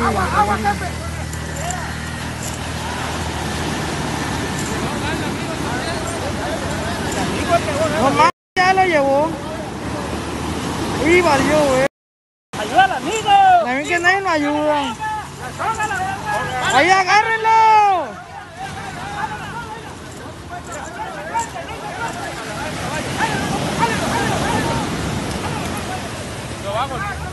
Agua, jefe. No más, ya lo llevó. Y valió, güey. Ayuda al amigo. También que nadie nos ayuda. Ahí agárrenlo. Lo vamos.